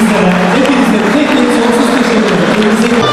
Hepinize tek tek sonsuz teşekkür ederim.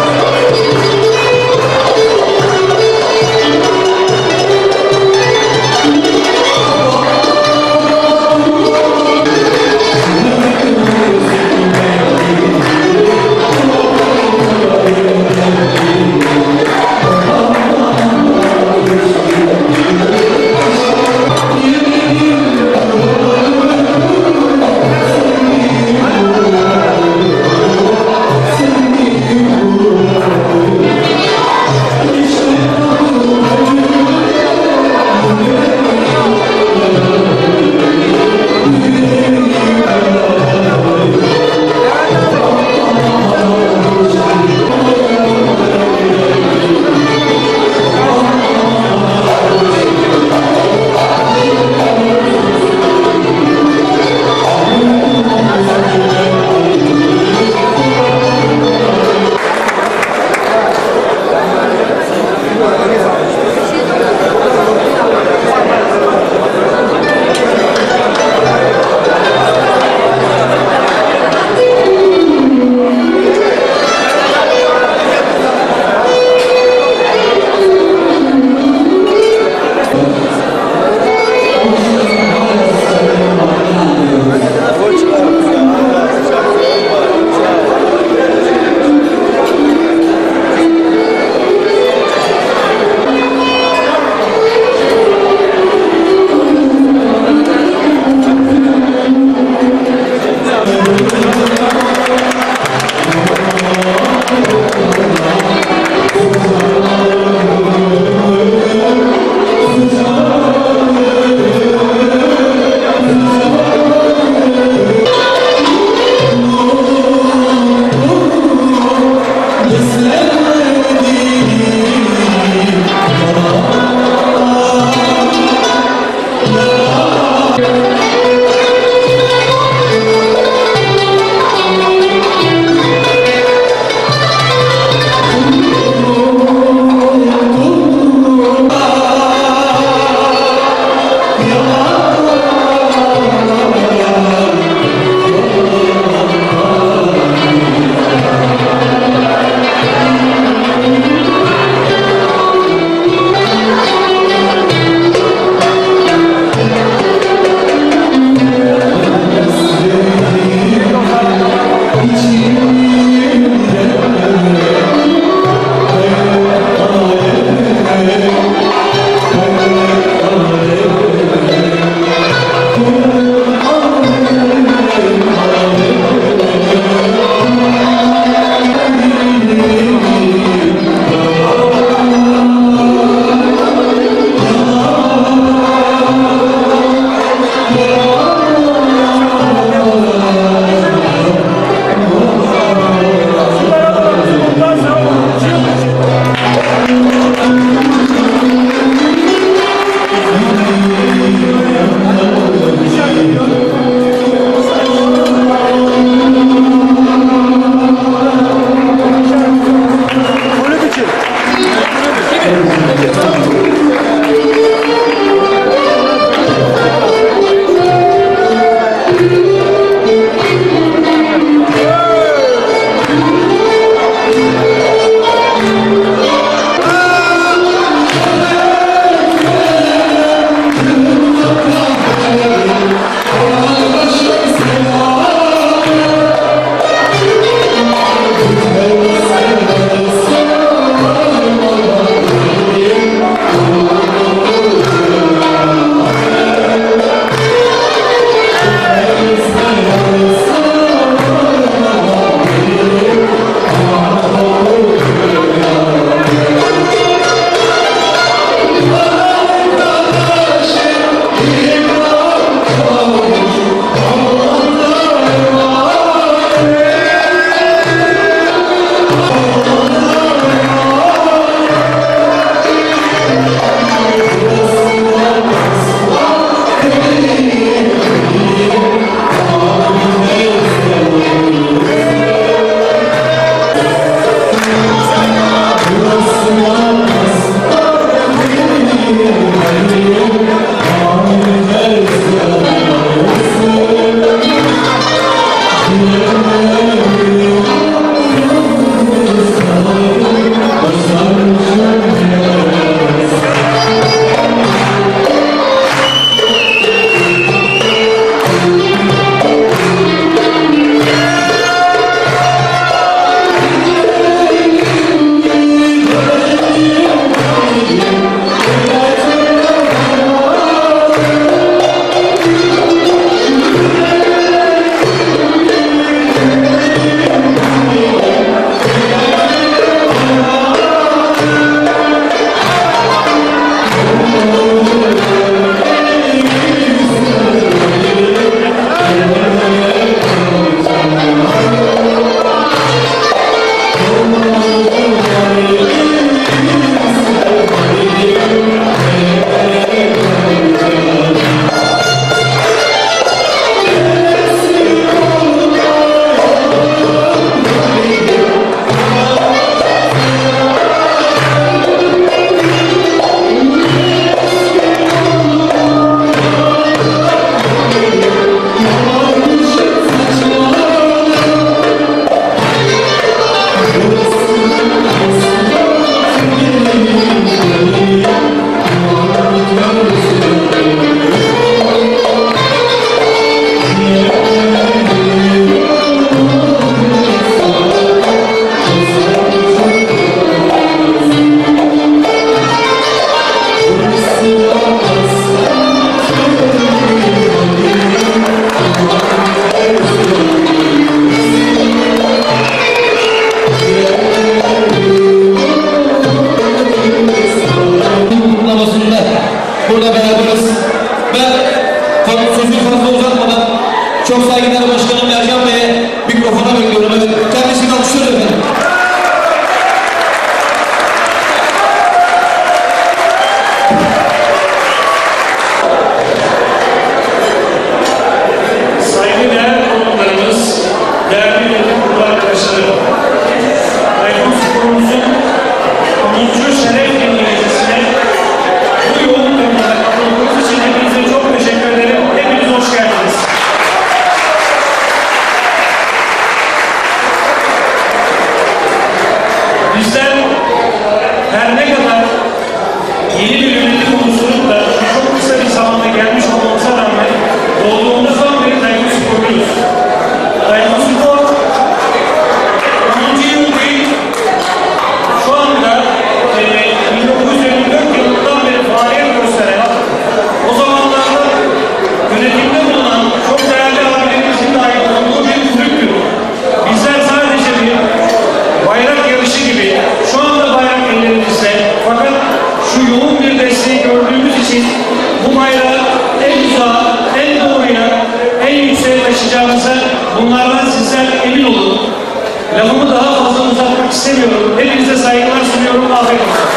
mücadelesini gördüğümüz için bu bayrağı en uzağa, en doğruya, en yükseğe taşıyacağımıza bunlardan sizler emin olun. Lafımı daha fazla uzatmak istemiyorum. Hepinize saygılar sunuyorum. Afiyet olsun.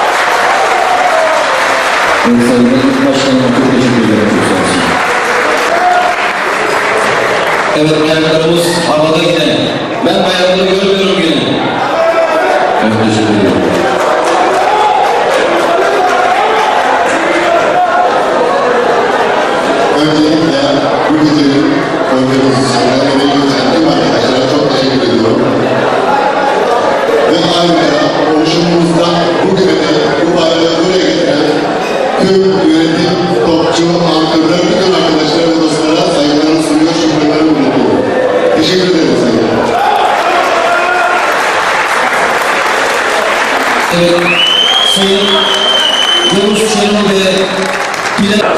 Sayın Başkanım, çok teşekkür ederim. Evet, bayraklarımız havada yine. Ben bayrakları görmüyorum yine. Çok teşekkür ederim. Öncelikle bu gecenin organizasyonuna ve tüm arkadaşlara çok teşekkür ediyorum. Ve ayrıca oluşumumuzda bugüne de bu bayrağı buraya getiren tüm yönetim, topçu, antrenör, bütün arkadaşlara ve dostlara saygılarımı sunuyor, şükürlerimi unutuyorum. Teşekkür ederim sayın. Evet, Sayın Yavuz Çelik ve Bilal...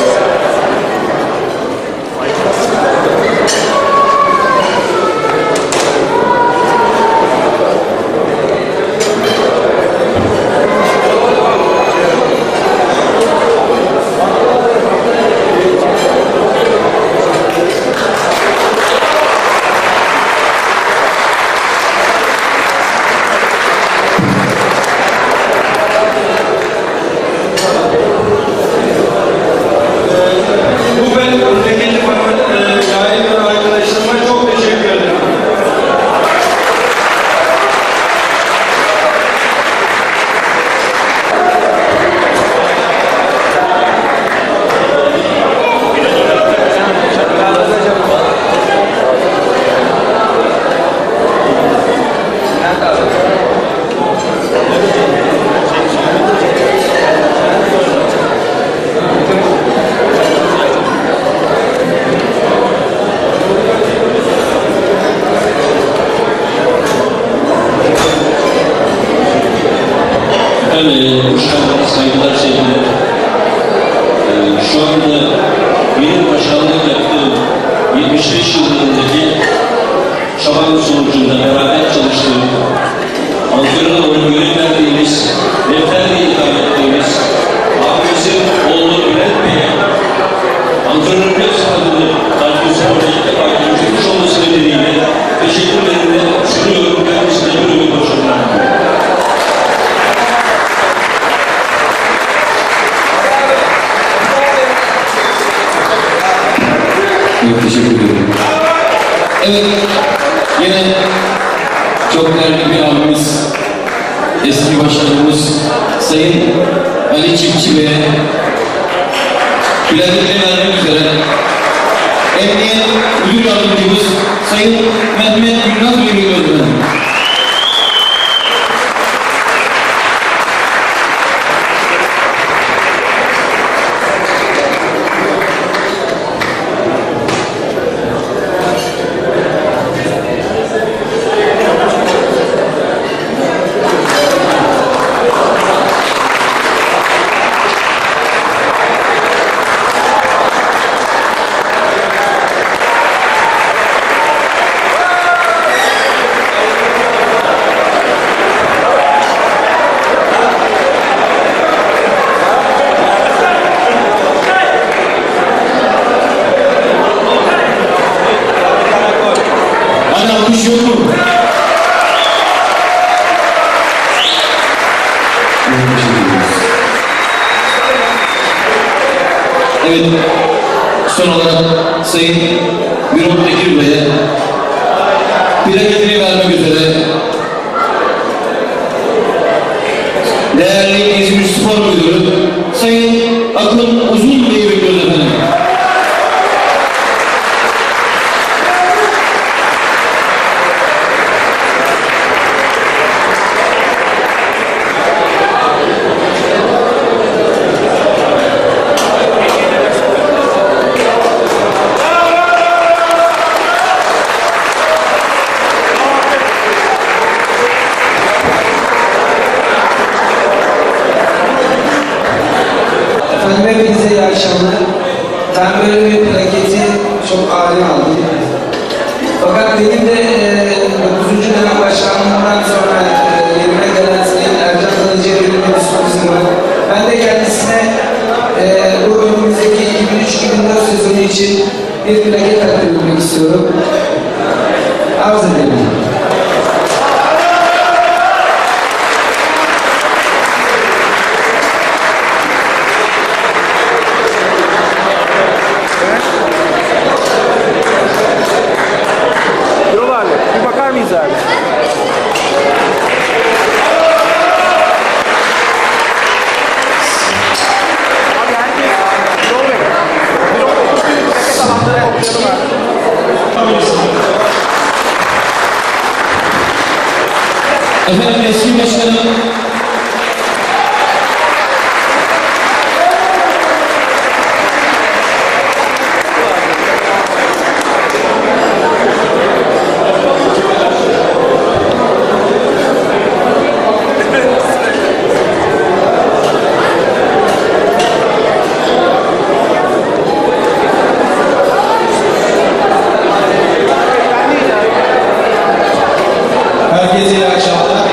Saygılar sevgiler. Şu anda benim başkanlık yaptığım 75 yılındaki çabanın sonucunda beraber çalıştığım, Ankara'da onu görev verdiğimiz, defterle itham ettiğimiz abimizin oğlu Bülent Bey'e Ankara'nın göz adını Tartışma Ortalık'ta bakmış olması nedeniyle teşekkürlerimle sunuyorum. Kendisine görevli başarılar. Çok teşekkür ederim. Evet, yine çok değerli bir abimiz, eski başkanımız Sayın Ali Çiftçi Bey'e bilezikleri vermek üzere Emniyet Müdür Yardımcımız Sayın Mehmet Gülnaz Bey'e geliyoruz. Evet, son olarak Sayın Birol Bekir Bey'e plaketini vermek üzere değerli İzmir Spor Müdürü Sayın Akın Uzun Bey'i bekliyoruz efendim. için bir plaket takdim etmek istiyorum. Arz edelim. Yol abi, bir bakar mıyız abi? Abi herkes yol bekliyor. Bir yol bekliyor. Plaket alanları toplayalım abi. Efendim eski başkanım herkese iyi akşamlar.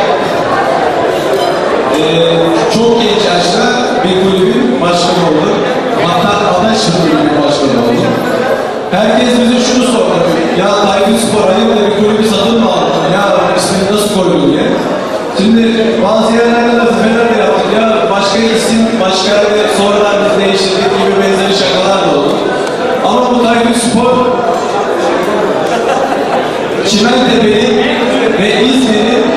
Çok genç yaşta bir kulübün başkanı oldum. Hatta Adaş kulübünün başkanı oldum. Herkes bize şunu sordu. Ya Tayfun Spor hayırdır bir kulübü satın mı aldın? Ya ismini nasıl koydun diye. Şimdi bazı yerlerde de fener yaptık. Ya başka isim, başka yerde sonradan biz değiştirdik gibi benzeri şakalar da oldu. Ama bu Tayfun Spor Çimentepe'nin ve İzmir'in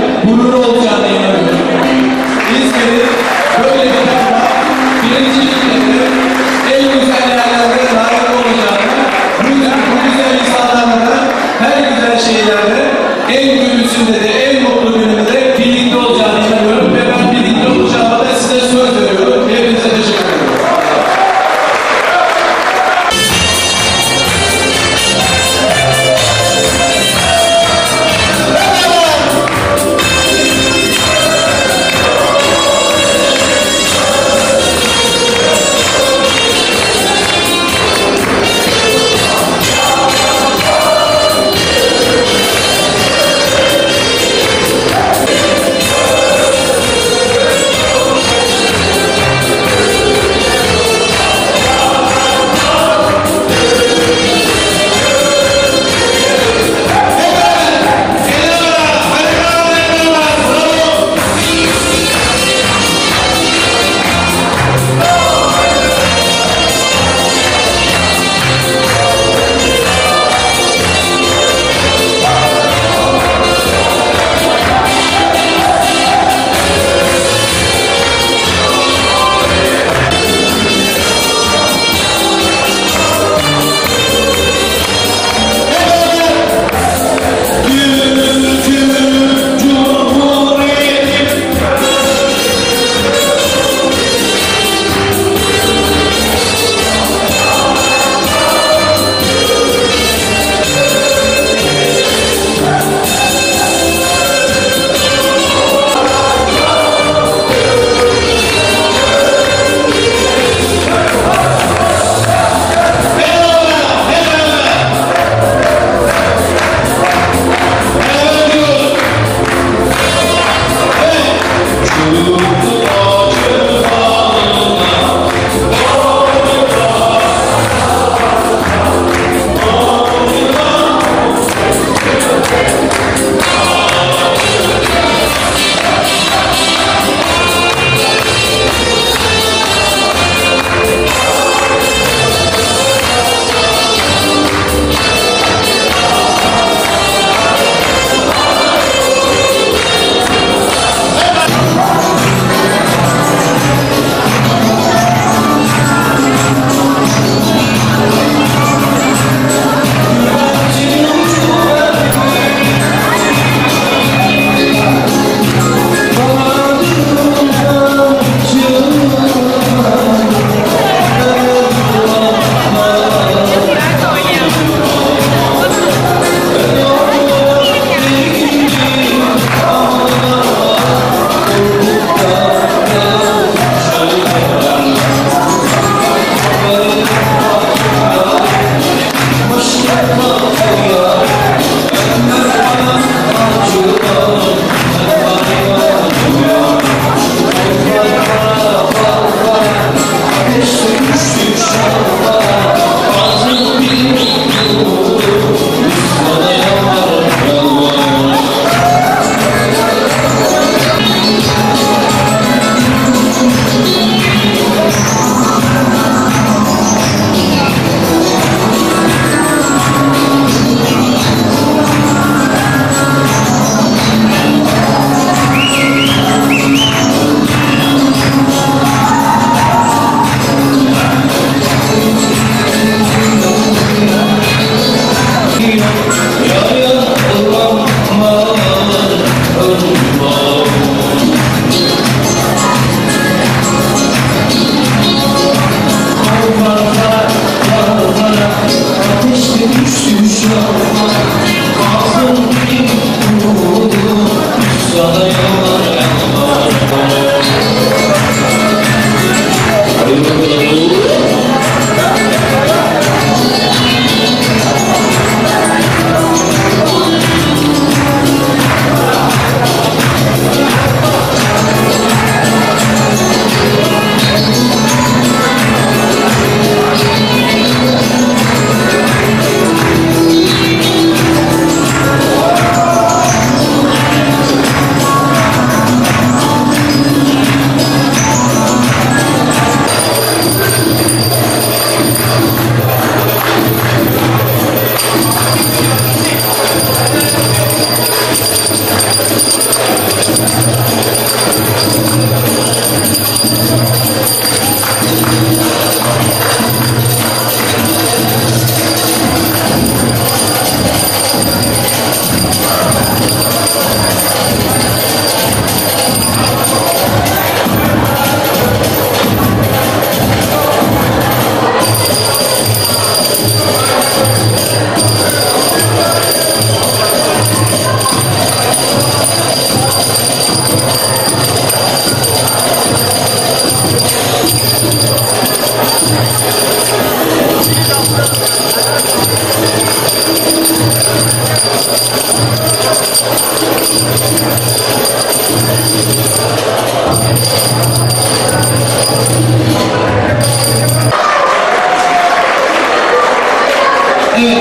Evet.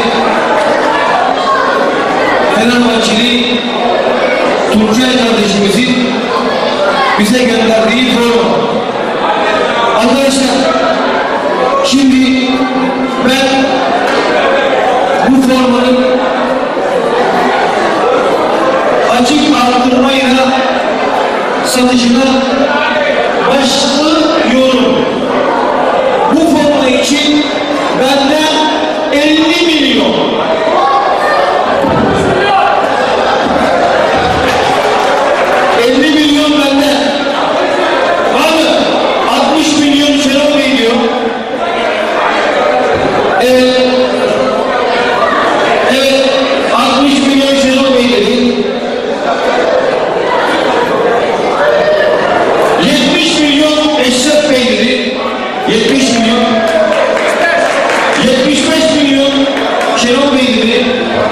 Fenerbahçeli Turcay kardeşimizin bize gönderdiği forma. Arkadaşlar, şimdi ben bu formanın açık arttırmayla satışına başlıyorum. Bu forma için benden 50 milyon. 50 milyon benden. Var mı? 60 milyon Şenol Bey diyor. Evet. Evet. 60 milyon Şenol Bey dedi. 70 milyon Eşref Bey dedi. 70 milyon. 75 milyon Şenol Bey dedi.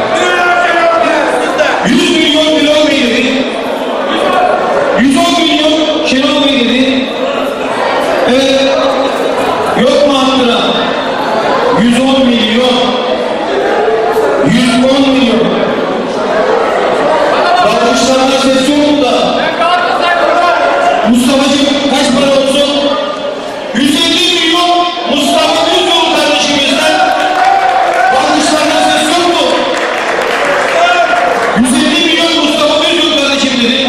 100 milyon Bilal Bey dedi. 110 milyon Şenol Bey dedi. Evet. Yok mu hakkına? 110 milyon. 110 milyon. Bakışlarına ses yok mu da? Mustafa'cığım kaç para olsun? 150 milyon Mustafa Düzyol kardeşimizden. Bakışlarına ses yok mu? 150 milyon Mustafa Düzyol kardeşim dedi.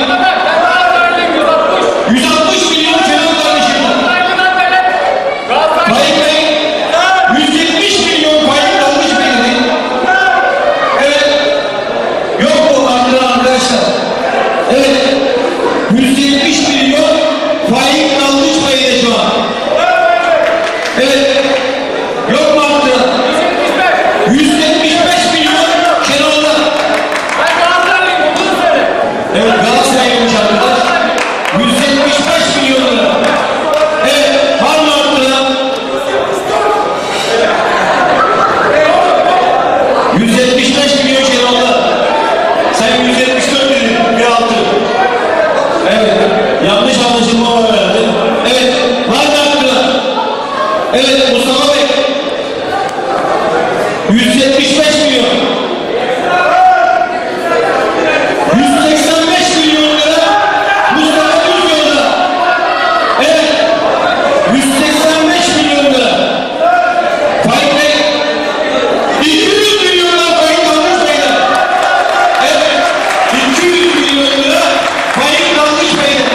160 milyon Şenol kardeşimden. Tayyip Bey 170 milyon Tayyip Dalgıç Bey dedi. Evet. Yok mu arkadaşlar? Evet. 170 milyon Tayyip Dalgıç Bey de şu an. Evet. Yok mu arttı? 175 milyon Şenol'da. Evet, Galatasaray'mış arkadaş. 175 milyon lira. Evet, var mı arttı? 175 milyon Şenol'da. Sen 174 dedin, bir altı. Evet, yanlış anlaşılma var herhalde. Evet, var mı arttı? Evet, Mustafa Bey. 175 milyon. 185 milyon lira Mustafa Düzyol'da. Evet. 185 milyon lira. Tayyip Bey. 200 milyon lira Tayyip Dalgıç Bey'den. Evet. 200 milyon lira Tayyip Dalgıç Bey'den.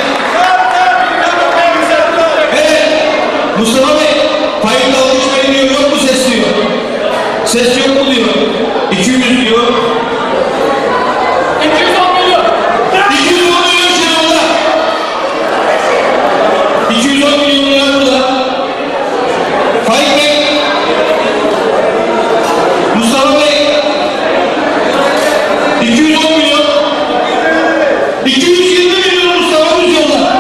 Evet. Mustafa Bey. Tayyip Dalgıç Bey diyor, yok mu ses diyor. Ses yok mu diyor. 200 diyor. 210 milyon. 210 milyon Şenol'da. 210 milyon lira burada. Tayyip Bey. Mustafa Bey. 210 milyon. 220 milyon Mustafa Düzyol'da.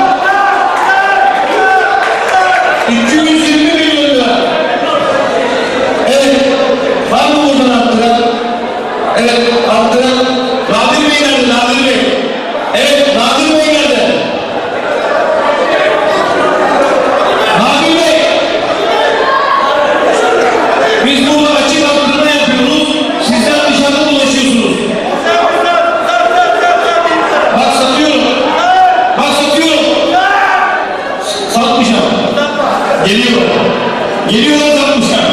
220 milyon lira. Evet. Var mı buradan arttıran? Evet, arttıran. Nadir Bey nerede? Nadir Bey. Evet, Nadir Bey nerede? Nadir Bey. Biz burada açık arttırma yapıyoruz. Sizler dışarıda dolaşıyorsunuz. Bak satıyorum. Bak satıyorum. Satmayacağım. Geliyor. Geliyorlar satmayacağım.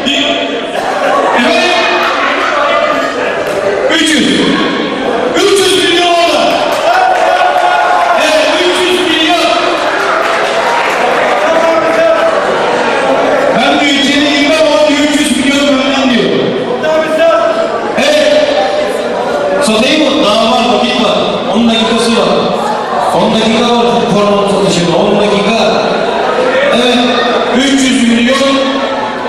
Evet. 300 milyon orada. Evet, 300 milyon. Ben diyor içeri girmem ama diyor 300 milyon benden diyor. Evet. Satayım mı? Daha var, vakit var. 10 dakikası var. 10 dakika var formanın satışında. 10 dakika. Evet. 300 milyon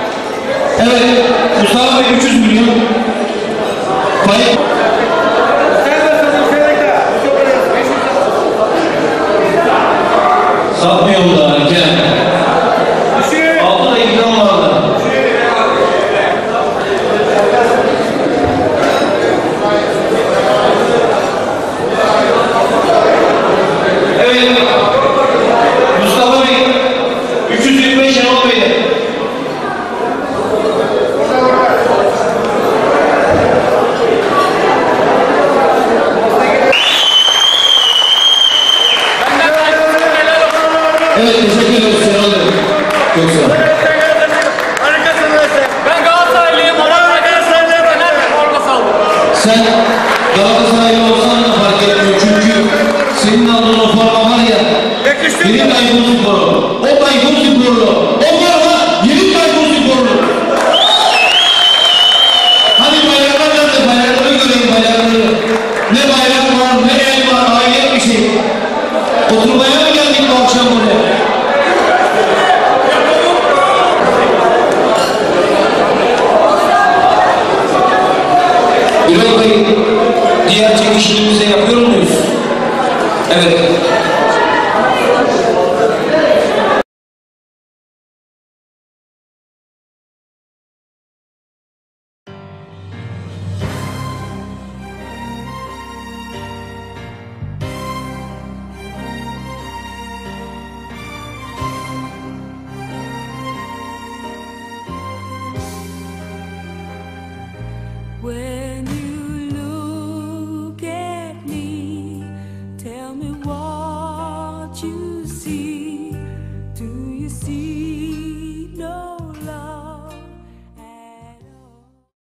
Evet, teşekkür ederiz Şenol Bey. Çok sağ olun. Ben Galatasaraylıyım. Nerede forması aldım? Sen Galatasaraylı olsan da fark etmiyor çünkü senin aldığın o forma var ya, yeni Tayfun Spor'u, o Tayfun Spor'u, o forma yeni Tayfun Spor'u. Hadi bayraklar nerede? Bayrakları göreyim, bayrakları. Ne bayrak var, ne el var, hayret bir şey. Oturmaya mı geldik bu akşam buraya? Birol Bey, diğer çekişimimizi de yapıyor muyuz? Evet. When you look at me, tell me what